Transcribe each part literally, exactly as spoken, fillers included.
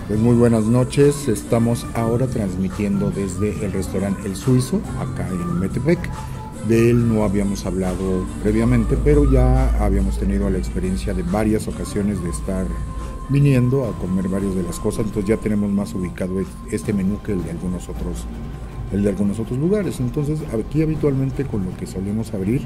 Pues muy buenas noches, estamos ahora transmitiendo desde el restaurante El Suizo, acá en Metepec. De él no habíamos hablado previamente, pero ya habíamos tenido la experiencia de varias ocasiones de estar viniendo a comer varias de las cosas, entonces ya tenemos más ubicado este menú que el de algunos otros, el de algunos otros lugares. Entonces aquí habitualmente con lo que solemos abrir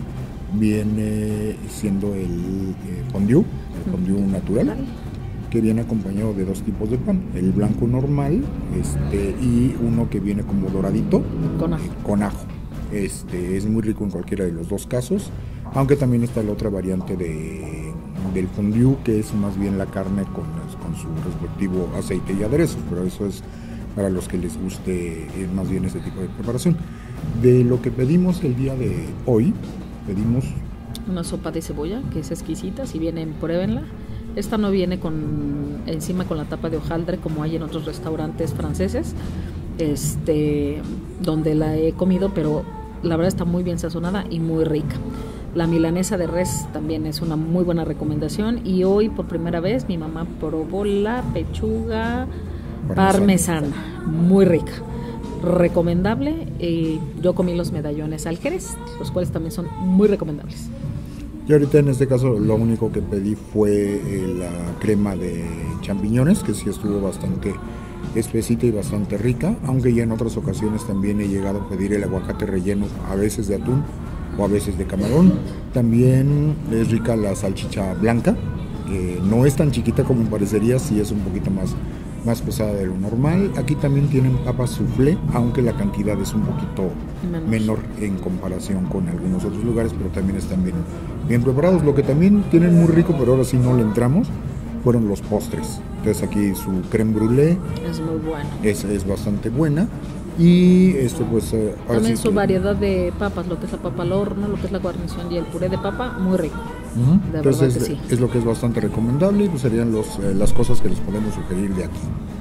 viene siendo el eh, fondue, el fondue natural, que viene acompañado de dos tipos de pan, el blanco normal este, y uno que viene como doradito con ajo. Con ajo. Este, es muy rico en cualquiera de los dos casos, aunque también está la otra variante de, del fondue, que es más bien la carne con, con su respectivo aceite y aderezo, pero eso es para los que les guste más bien ese tipo de preparación. De lo que pedimos el día de hoy, pedimos una sopa de cebolla que es exquisita, si vienen pruébenla. Esta no viene con encima con la tapa de hojaldre como hay en otros restaurantes franceses, este, donde la he comido, pero la verdad está muy bien sazonada y muy rica. La milanesa de res también es una muy buena recomendación, y hoy por primera vez mi mamá probó la pechuga parmesana, muy rica, recomendable. Eh, yo comí los medallones al jerez, los cuales también son muy recomendables. Y ahorita en este caso lo único que pedí fue eh, la crema de champiñones, que sí estuvo bastante espesita y bastante rica, aunque ya en otras ocasiones también he llegado a pedir el aguacate relleno, a veces de atún o a veces de camarón. También es rica la salchicha blanca, eh, no es tan chiquita como parecería, sí es un poquito más, más pesada de lo normal. Aquí también tienen papas soufflé, aunque la cantidad es un poquito menor, menor en comparación con algunos otros lugares, pero también están bien, bien preparados. Lo que también tienen muy rico, pero ahora sí no le entramos, fueron los postres. Entonces aquí su crème brûlée es muy buena, es, es bastante buena. Y esto pues eh, ahora también sí su que... variedad de papas, lo que es la papa al horno, lo que es la guarnición y el puré de papa, muy rico. Uh-huh. De Entonces verdad que es, sí. es lo que es bastante recomendable, y pues serían los, eh, las cosas que les podemos sugerir de aquí.